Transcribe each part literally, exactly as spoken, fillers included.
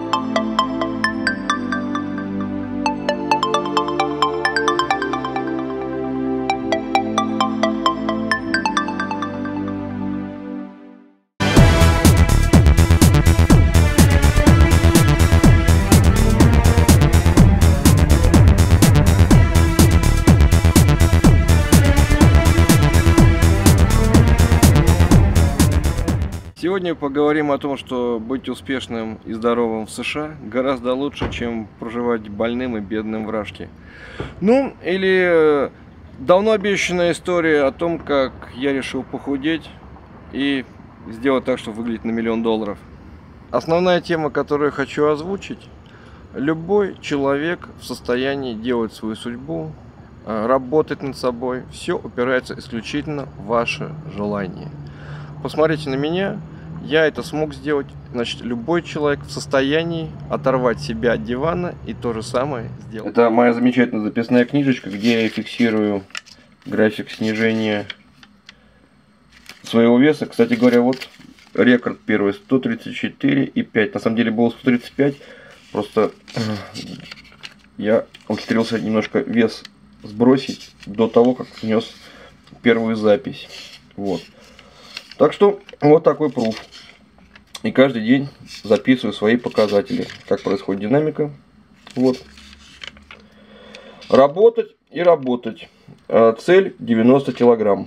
Сегодня поговорим о том, что быть успешным и здоровым в США гораздо лучше, чем проживать больным и бедным в Рашке. Ну, или давно обещанная история о том, как я решил похудеть и сделать так, чтобы выглядеть на миллион долларов. Основная тема, которую я хочу озвучить: любой человек в состоянии делать свою судьбу, работать над собой. Все упирается исключительно в ваше желание. Посмотрите на меня. Я это смог сделать. Значит, любой человек в состоянии оторвать себя от дивана и то же самое сделать. Это моя замечательная записная книжечка, где я фиксирую график снижения своего веса. Кстати говоря, вот рекорд первый: сто тридцать четыре и пять. На самом деле было сто тридцать пять. Просто я ухитрился немножко вес сбросить до того, как внес первую запись. Вот. Так что вот такой пруф. И каждый день записываю свои показатели, как происходит динамика. Вот. Работать и работать. Цель девяносто килограмм.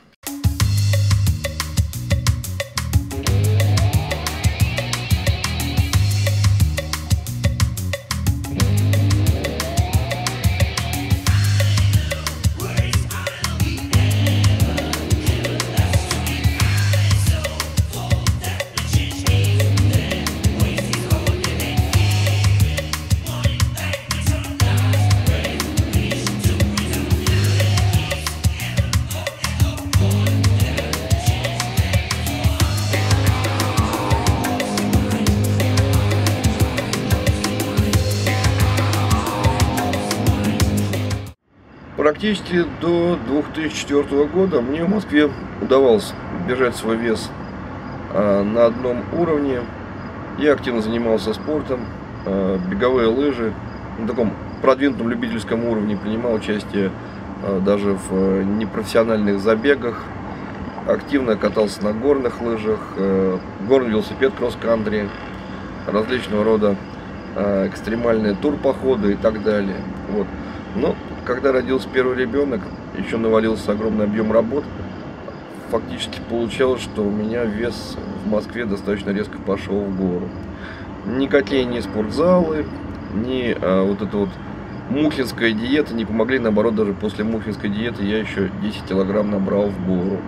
Практически до две тысячи четвёртого года мне в Москве удавалось держать свой вес а, на одном уровне. Я активно занимался спортом, а, беговые лыжи, на таком продвинутом любительском уровне, принимал участие а, даже в а, непрофессиональных забегах, активно катался на горных лыжах, а, горный велосипед, кросс-кантри, различного рода а, экстремальные турпоходы и так далее. Вот. Но когда родился первый ребенок, еще навалился огромный объем работ, фактически получалось, что у меня вес в Москве достаточно резко пошел в гору. Никакие ни спортзалы, ни а, вот эта вот мухинская диета не помогли, наоборот, даже после мухинской диеты я еще десять килограмм набрал в гору.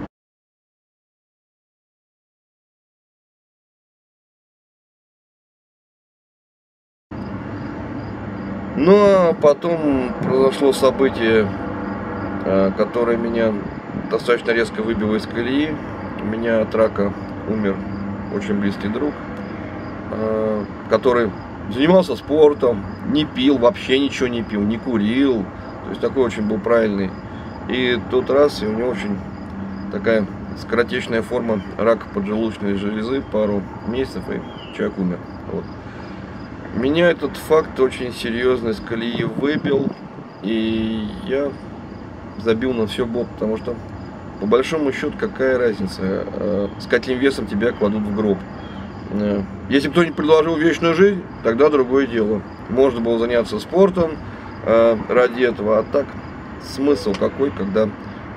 Ну а потом произошло событие, которое меня достаточно резко выбило из колеи. У меня от рака умер очень близкий друг, который занимался спортом, не пил, вообще ничего не пил, не курил. То есть такой очень был правильный. И тут раз, и у него очень такая скоротечная форма рака поджелудочной железы, пару месяцев, и человек умер. Вот. Меня этот факт очень серьезно из колеи выбил, и я забил на все болт, потому что, по большому счету, какая разница, с каким весом тебя кладут в гроб. Если кто-нибудь предложил вечную жизнь, тогда другое дело. Можно было заняться спортом ради этого, а так смысл какой, когда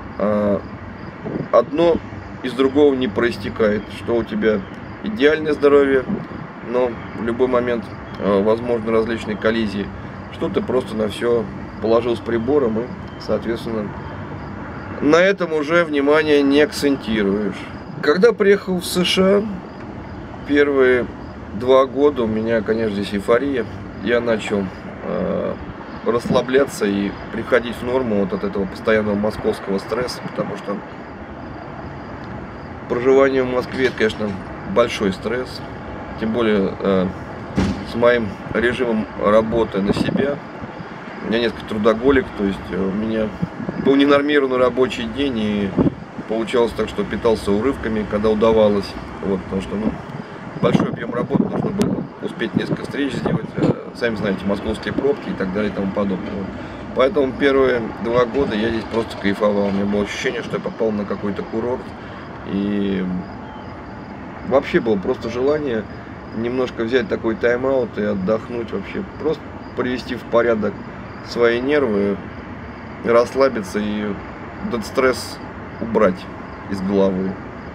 одно из другого не проистекает, что у тебя идеальное здоровье, но в любой момент возможны различные коллизии, что ты просто на все положил с прибором и, соответственно, на этом уже внимание не акцентируешь. Когда приехал в США, первые два года у меня, конечно, здесь эйфория. Я начал э, расслабляться и приходить в норму вот от этого постоянного московского стресса, потому что проживание в Москве — это, конечно, большой стресс, тем более э, с моим режимом работы на себя. У меня несколько трудоголик, то есть у меня был ненормированный рабочий день, и получалось так, что питался урывками, когда удавалось. Вот, потому что, ну, большой объем работы, нужно было успеть несколько встреч сделать, сами знаете, московские пробки и так далее и тому подобное. Поэтому первые два года я здесь просто кайфовал. У меня было ощущение, что я попал на какой-то курорт. И вообще было просто желание немножко взять такой тайм-аут и отдохнуть вообще. Просто привести в порядок свои нервы, расслабиться и этот стресс убрать из головы.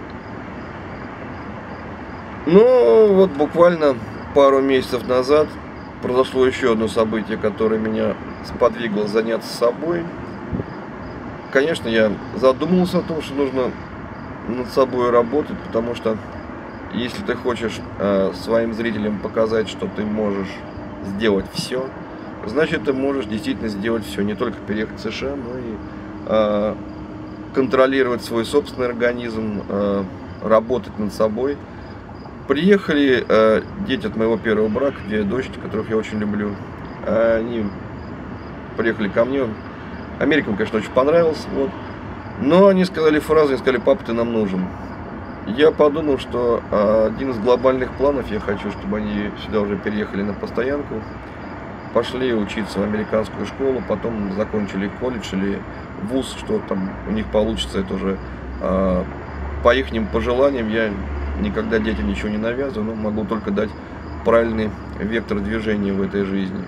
Ну, вот буквально пару месяцев назад произошло еще одно событие, которое меня сподвигло заняться собой. Конечно, я задумался о том, что нужно над собой работать, потому что если ты хочешь э, своим зрителям показать, что ты можешь сделать все, значит, ты можешь действительно сделать все, не только переехать в США, но и э, контролировать свой собственный организм, э, работать над собой. Приехали э, дети от моего первого брака, две дочки, которых я очень люблю. Они приехали ко мне. Америка им, конечно, очень понравилась. Вот. Но они сказали фразу, они сказали: папа, ты нам нужен. Я подумал, что э, один из глобальных планов, я хочу, чтобы они сюда уже переехали на постоянку. Пошли учиться в американскую школу, потом закончили колледж или вуз, что там у них получится, это уже э, по их пожеланиям. Я никогда детям ничего не навязываю, но могу только дать правильный вектор движения в этой жизни.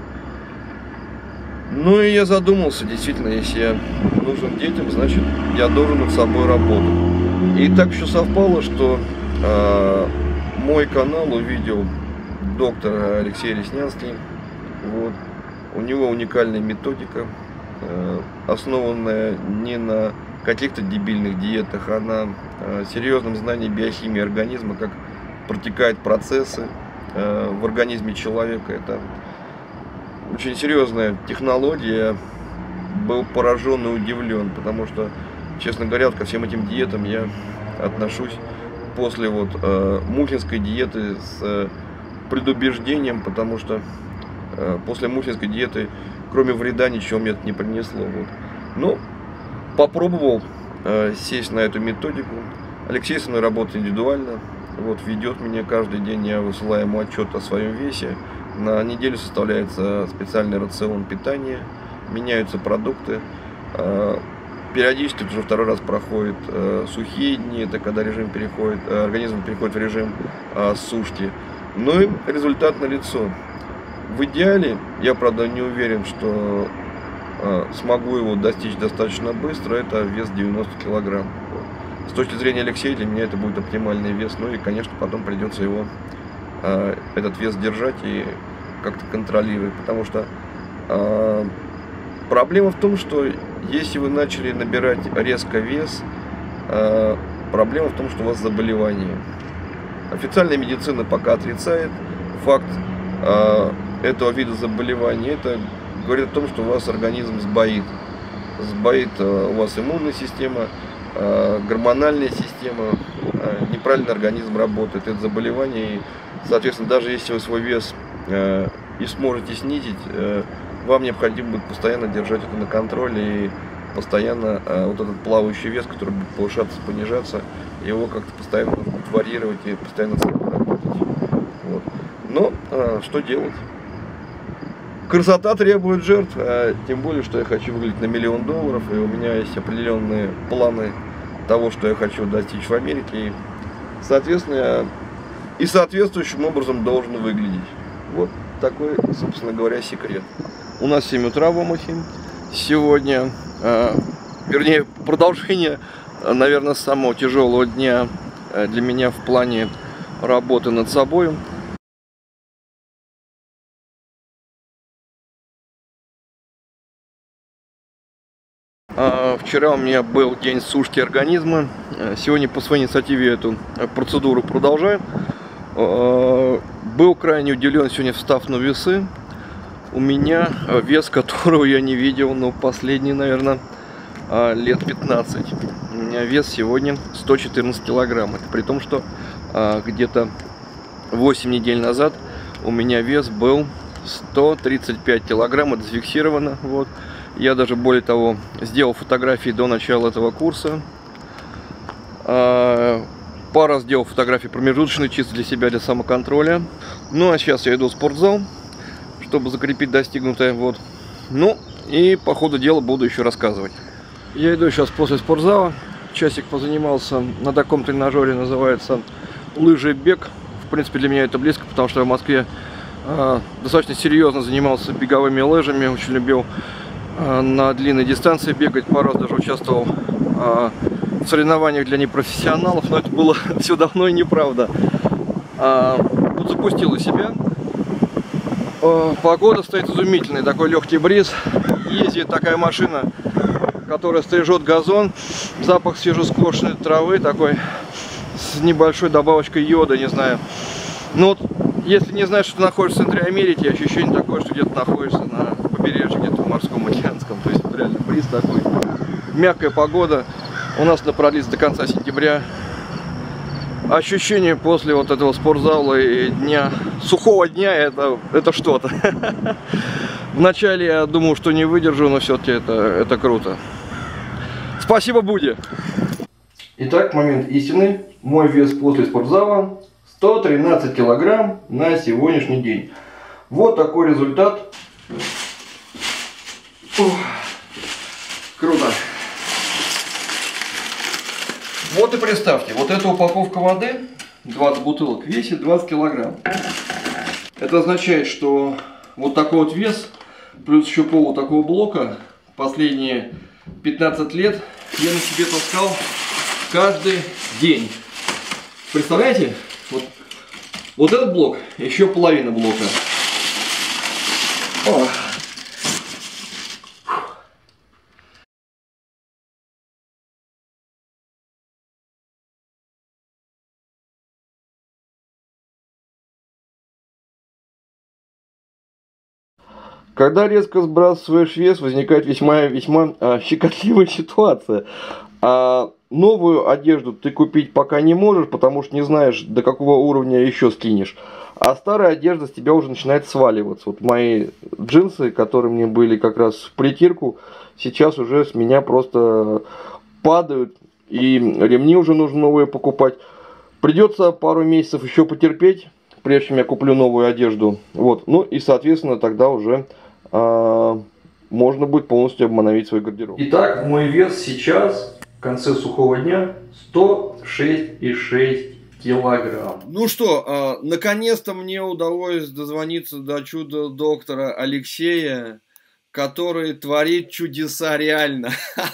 Ну и я задумался, действительно, если я нужен детям, значит, я должен над собой работать. И так еще совпало, что э, мой канал увидел доктор Алексей Реснянский. Вот. У него уникальная методика, э, основанная не на каких-то дебильных диетах, а на э, серьезном знании биохимии организма, как протекают процессы э, в организме человека. Это очень серьезная технология. Я был поражен и удивлен, потому что, честно говоря, вот ко всем этим диетам я отношусь после вот э, мухинской диеты с э, предубеждением, потому что э, после мухинской диеты, кроме вреда, ничего мне это не принесло. Вот. Но попробовал э, сесть на эту методику. Алексей со мной работает индивидуально, вот, ведет меня каждый день, я высылаю ему отчет о своем весе. На неделю составляется специальный рацион питания, меняются продукты. Э, периодически уже второй раз проходит э, сухие дни, это когда режим переходит, э, организм переходит в режим э, сушки. Ну и результат налицо. В идеале, я, правда, не уверен, что смогу его достичь достаточно быстро, это вес девяносто килограмм. С точки зрения Алексея, для меня это будет оптимальный вес, ну и, конечно, потом придется его, э, этот вес держать и как-то контролировать, потому что э, проблема в том, что если вы начали набирать резко вес, э, проблема в том, что у вас заболевание. Официальная медицина пока отрицает факт э, этого вида заболевания. Это говорит о том, что у вас организм сбоит. Сбоит у вас иммунная система, гормональная система, неправильно организм работает. Это заболевание. И, соответственно, даже если вы свой вес и сможете снизить, вам необходимо будет постоянно держать это на контроле и постоянно вот этот плавающий вес, который будет повышаться, понижаться, его как-то постоянно нужно будет варьировать и постоянно с собой работать. Вот. Но что делать? Красота требует жертв, а тем более, что я хочу выглядеть на миллион долларов, и у меня есть определенные планы того, что я хочу достичь в Америке, и, соответственно, я и соответствующим образом должен выглядеть. Вот такой, собственно говоря, секрет. У нас семь утра в Омахе сегодня, э, вернее, продолжение, наверное, самого тяжелого дня для меня в плане работы над собой. Вчера у меня был день сушки организма. Сегодня по своей инициативе эту процедуру продолжаю. Был крайне удивлен сегодня, встав на весы. У меня вес, которого я не видел, ну, последние, наверное, лет пятнадцать. У меня вес сегодня сто четырнадцать килограмм. Это при том, что где-то восемь недель назад у меня вес был сто тридцать пять килограмм. Это зафиксировано. Вот. Я даже, более того, сделал фотографии до начала этого курса. пару раз делал фотографии промежуточные, чисто для себя, для самоконтроля. Ну а сейчас я иду в спортзал, чтобы закрепить достигнутое. Вот. Ну и по ходу дела буду еще рассказывать. Я иду сейчас после спортзала. Часик позанимался на таком тренажере, называется лыжи бег. В принципе, для меня это близко, потому что я в Москве э, достаточно серьезно занимался беговыми лыжами. Очень любил э, на длинной дистанции бегать. Пару раз даже участвовал э, в соревнованиях для непрофессионалов, но это было все давно и неправда. Э, вот запустил из себя. Э, погода стоит изумительная, такой легкий бриз. Ездит такая машина, которая стрижет газон, запах свежескошенной травы такой, с небольшой добавочкой йода, не знаю. Ну вот, если не знаешь, что ты находишься в центре Америки, ощущение такое, что где-то находишься на побережье, где-то в морском океанском. То есть вот реально бриз такой, мягкая погода. У нас она продлится до конца сентября. Ощущение после вот этого спортзала и дня, сухого дня, это, это что-то. Вначале я думал, что не выдержу, но все-таки это, это круто. Спасибо, Буди! Итак, момент истины. Мой вес после спортзала сто тринадцать килограмм на сегодняшний день. Вот такой результат. Ух, круто! Вот и представьте, вот эта упаковка воды, двадцать бутылок, весит двадцать килограмм. Это означает, что вот такой вот вес, плюс еще пол вот такого блока, последние пятнадцать лет я на себе таскал каждый день. Представляете? Вот, вот этот блок, еще половина блока. О. Когда резко сбрасываешь вес, возникает весьма-весьма а, щекотливая ситуация. А новую одежду ты купить пока не можешь, потому что не знаешь, до какого уровня еще скинешь. А старая одежда с тебя уже начинает сваливаться. Вот мои джинсы, которые мне были как раз в притирку, сейчас уже с меня просто падают. И ремни уже нужно новые покупать. Придется пару месяцев еще потерпеть, прежде чем я куплю новую одежду. Вот. Ну и соответственно тогда уже а, можно будет полностью обновить свой гардероб. Итак, мой вес сейчас в конце сухого дня сто шесть и шесть килограмм. Ну что, а, наконец-то мне удалось дозвониться до чудо-доктора Алексея, который творит чудеса реально.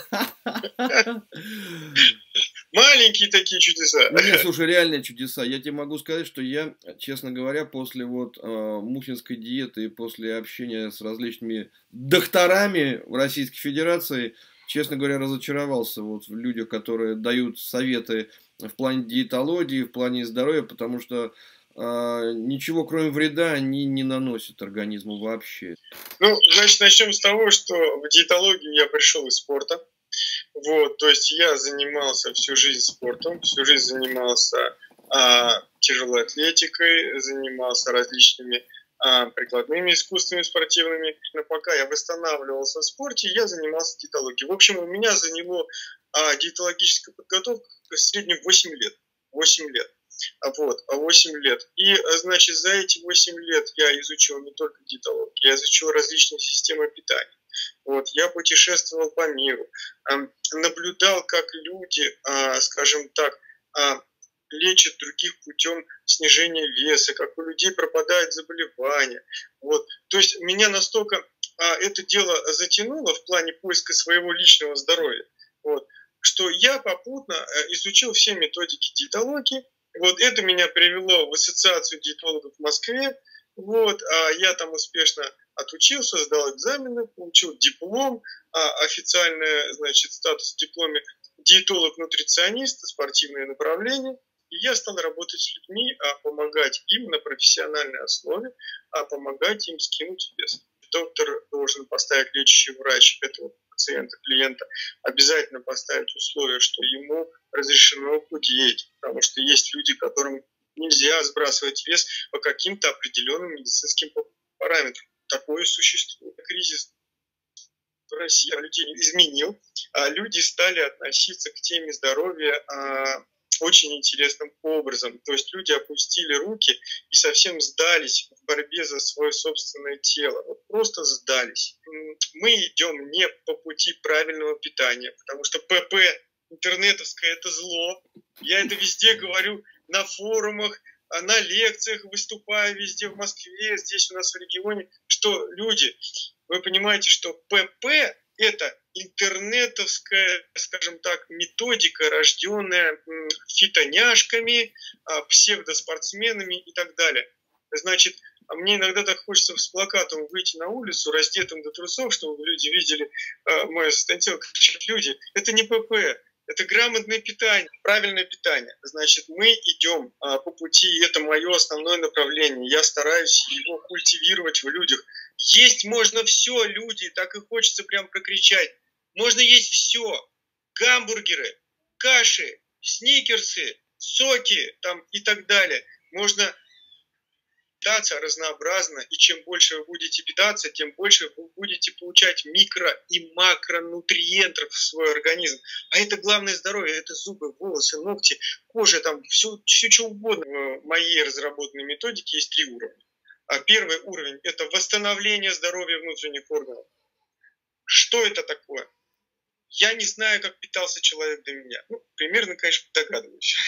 Маленькие такие чудеса. Ну, нет, слушай, реальные чудеса. Я тебе могу сказать, что я, честно говоря, после вот э, мухинской диеты и после общения с различными докторами в Российской Федерации, честно говоря, разочаровался вот в людях, которые дают советы в плане диетологии, в плане здоровья, потому что э, ничего, кроме вреда, они не наносят организму вообще. Ну, значит, начнем с того, что в диетологию я пришел из спорта. Вот, то есть я занимался всю жизнь спортом, всю жизнь занимался а, тяжелой атлетикой, занимался различными а, прикладными искусствами спортивными. Но пока я восстанавливался в спорте, я занимался диетологией. В общем, у меня заняло а, диетологическая подготовка в среднем восемь лет. восемь лет. Вот, восемь лет. И, значит, за эти восемь лет я изучил не только диетологию, я изучил различные системы питания. Вот, я путешествовал по миру, наблюдал, как люди, скажем так, лечат других путем снижения веса, как у людей пропадают заболевания. Вот. То есть меня настолько это дело затянуло в плане поиска своего личного здоровья, вот, что я попутно изучил все методики диетологии. Вот, это меня привело в ассоциацию диетологов в Москве. Вот, а я там успешно отучился, сдал экзамены, получил диплом, а, официальный, значит, статус в дипломе диетолог-нутриционист, спортивное направление. И я стал работать с людьми, а помогать им на профессиональной основе, а помогать им скинуть вес. Доктор должен поставить, лечащий врач этого пациента, клиента, обязательно поставить условие, что ему разрешено худеть, потому что есть люди, которым нельзя сбрасывать вес по каким-то определенным медицинским параметрам. Такое существует. Кризис в России людей изменил, а люди стали относиться к теме здоровья а, очень интересным образом. То есть люди опустили руки и совсем сдались в борьбе за свое собственное тело. Вот просто сдались. Мы идем не по пути правильного питания, потому что ПП интернетовское – это зло. Я это везде говорю на форумах, на лекциях, выступаю везде в Москве, здесь у нас в регионе, что люди, вы понимаете, что ПП – это интернетовская, скажем так, методика, рожденная фитоняшками, псевдоспортсменами и так далее. Значит, а мне иногда так хочется с плакатом выйти на улицу, раздетым до трусов, чтобы люди видели мое состояние тела. Люди, это не ПП, это грамотное питание, правильное питание. Значит, мы идем а, по пути, и это мое основное направление. Я стараюсь его культивировать в людях. Есть можно все, люди, так и хочется прям прокричать. Можно есть все. Гамбургеры, каши, сникерсы, соки там, и так далее. Можно питаться разнообразно, и чем больше вы будете питаться, тем больше вы будете получать микро- и макронутриентов в свой организм. А это главное здоровье, это зубы, волосы, ногти, кожа, там все, все что угодно. В моей разработанной методике есть три уровня. А первый уровень – это восстановление здоровья внутренних органов. Что это такое? Я не знаю, как питался человек до меня. Ну, примерно, конечно, догадываюсь.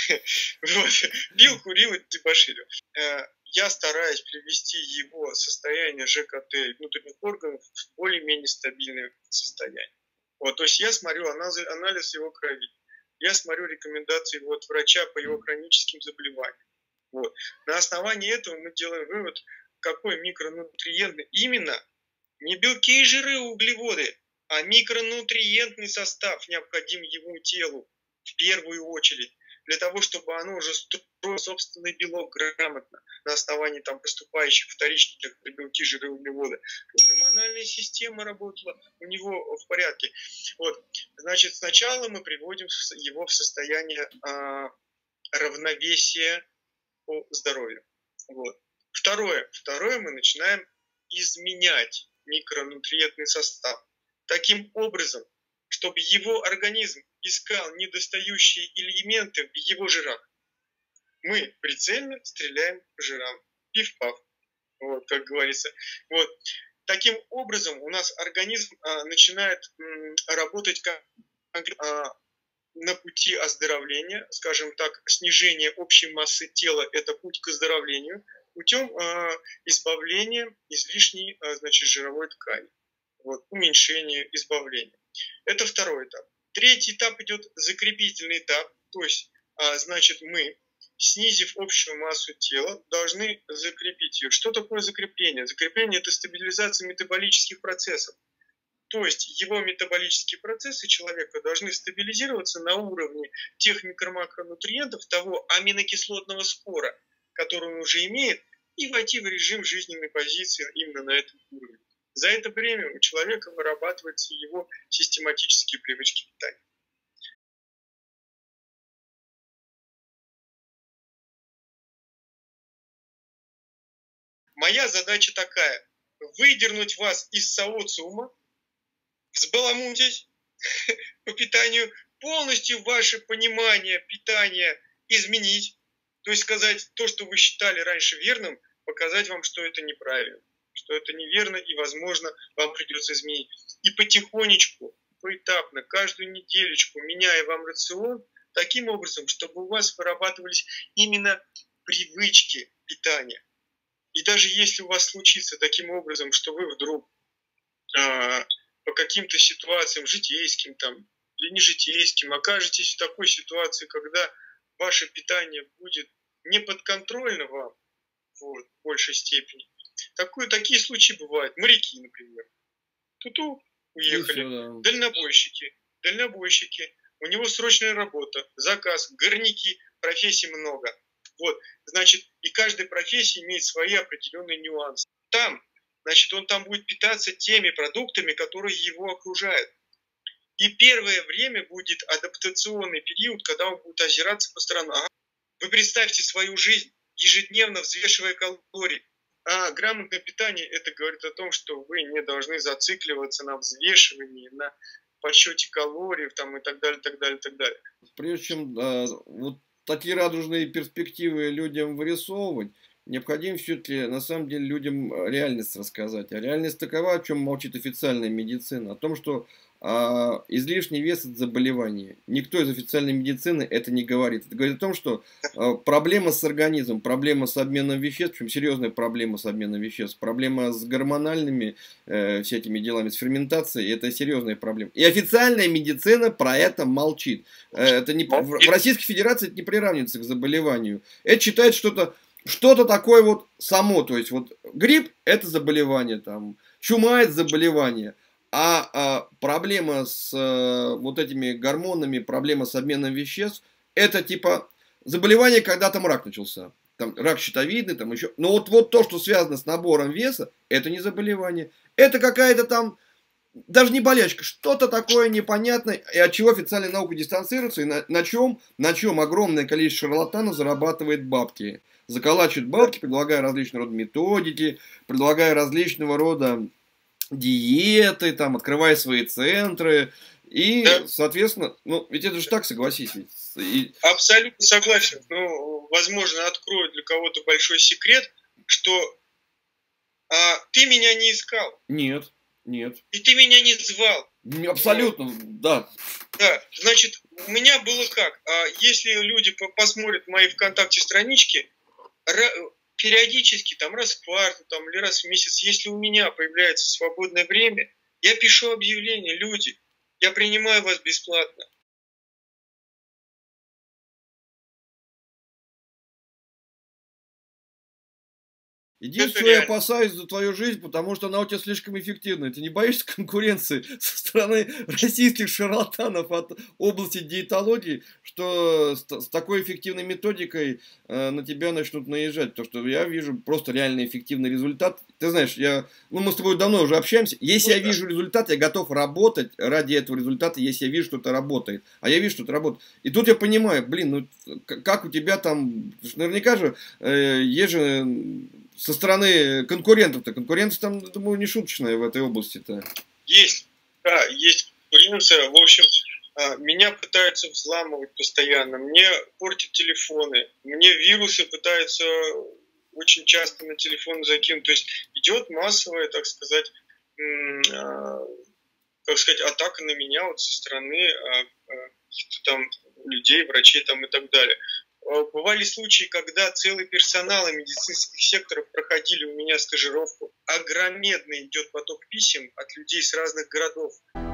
Пил, курил и дебоширил. Я стараюсь привести его состояние ЖКТ и внутренних органов в более-менее стабильное состояние. Вот, то есть я смотрю анализ, анализ его крови. Я смотрю рекомендации от врача по его хроническим заболеваниям. Вот. На основании этого мы делаем вывод, какой микронутриентный именно не белки и жиры, углеводы, а микронутриентный состав необходим его телу в первую очередь, для того, чтобы оно уже строило собственный белок грамотно на основании там поступающих вторичных белки, жиры, углеводы. Гормональная система работала у него в порядке. Вот. Значит, сначала мы приводим его в состояние а, равновесия по здоровью. Вот. Второе. Второе, мы начинаем изменять микронутриентный состав таким образом, чтобы его организм искал недостающие элементы в его жирах. Мы прицельно стреляем по жирам. Пиф-паф. Вот, как говорится. Вот. Таким образом у нас организм а, начинает м, работать как, а, на пути оздоровления, скажем так, снижение общей массы тела – это путь к оздоровлению, путем а, избавления излишней а, значит, жировой ткани. Вот, уменьшение, избавление. Это второй этап. Третий этап идет закрепительный этап, то есть, а, значит, мы, снизив общую массу тела, должны закрепить ее. Что такое закрепление? Закрепление – это стабилизация метаболических процессов. То есть его метаболические процессы человека должны стабилизироваться на уровне тех микро-макронутриентов, того аминокислотного спора, который он уже имеет, и войти в режим жизненной позиции именно на этом уровне. За это время у человека вырабатываются его систематические привычки питания. Моя задача такая – выдернуть вас из социума, взбаламутить по питанию, полностью ваше понимание питания изменить, то есть сказать то, что вы считали раньше верным, показать вам, что это неправильно, что это неверно и, возможно, вам придется изменить. И потихонечку, поэтапно, каждую неделечку, меняя вам рацион, таким образом, чтобы у вас вырабатывались именно привычки питания. И даже если у вас случится таким образом, что вы вдруг а, по каким-то ситуациям житейским там, или не житейским окажетесь в такой ситуации, когда ваше питание будет не подконтрольно вам вот, в большей степени. Такое, такие случаи бывают. Моряки, например. Туту уехали. Все, да. Дальнобойщики. Дальнобойщики. У него срочная работа, заказ, горняки, профессий много. Вот, значит, и каждая профессия имеет свои определенные нюансы. Там, значит, он там будет питаться теми продуктами, которые его окружают. И первое время будет адаптационный период, когда он будет озираться по сторонам. Ага. Вы представьте свою жизнь, ежедневно взвешивая калории. А грамотное питание – это говорит о том, что вы не должны зацикливаться на взвешивании, на подсчете калорий там, и так далее, так далее, так далее. Прежде чем а, вот такие радужные перспективы людям вырисовывать, необходимо все-таки, на самом деле, людям реальность рассказать. А реальность такова, о чем молчит официальная медицина. О том, что а, излишний вес – это заболевание. Никто из официальной медицины это не говорит. Это говорит о том, что а, проблема с организмом, проблема с обменом веществ, причем серьезная проблема с обменом веществ, проблема с гормональными э, всякими делами, с ферментацией – это серьезная проблема. И официальная медицина про это молчит. Это не, в Российской Федерации это не приравнивается к заболеванию. Это считает что-то что-то такое вот само. То есть вот грипп – это заболевание, там, чума – это заболевание. А, а проблема с а, вот этими гормонами, проблема с обменом веществ – это типа заболевание, когда там рак начался. Там рак щитовидный, там еще. Но вот, вот то, что связано с набором веса, это не заболевание. Это какая-то там, даже не болячка, что-то такое непонятное, и от чего официальная наука дистанцируется, и на, на чем, на чем огромное количество шарлатанов зарабатывает бабки. Заколачивают бабки, предлагая различного рода методики, предлагая различного рода диеты, там, открывая свои центры. И, да. соответственно, ну, ведь это же так, согласись. Ведь. И... Абсолютно согласен. Ну, возможно, открою для кого-то большой секрет, что а, ты меня не искал. Нет, нет. И ты меня не звал. Абсолютно, вот. да. Да, значит, у меня было как? А, если люди посмотрят мои ВКонтакте странички, периодически, там раз в квартал, там, или раз в месяц, если у меня появляется свободное время, я пишу объявление: люди, я принимаю вас бесплатно. Единственное, я опасаюсь за твою жизнь, потому что она у тебя слишком эффективная. Ты не боишься конкуренции со стороны российских шарлатанов от области диетологии, что с, с такой эффективной методикой э, на тебя начнут наезжать? Потому что я вижу просто реально эффективный результат. Ты знаешь, я, ну, мы с тобой давно уже общаемся. Если я вижу результат, я готов работать ради этого результата, если я вижу, что это работает. А я вижу, что это работает. И тут я понимаю, блин, ну как у тебя там, наверняка же э, есть же... Со стороны конкурентов-то. Конкуренция там, думаю, не шуточная в этой области-то. Есть. Да, есть конкуренция. В общем, меня пытаются взламывать постоянно. Мне портят телефоны. Мне вирусы пытаются очень часто на телефон закинуть. То есть идет массовая, так сказать, как сказать, атака на меня вот со стороны там людей, врачей там и так далее. Бывали случаи, когда целый персонал медицинских секторов проходили у меня стажировку. Огромный идет поток писем от людей с разных городов.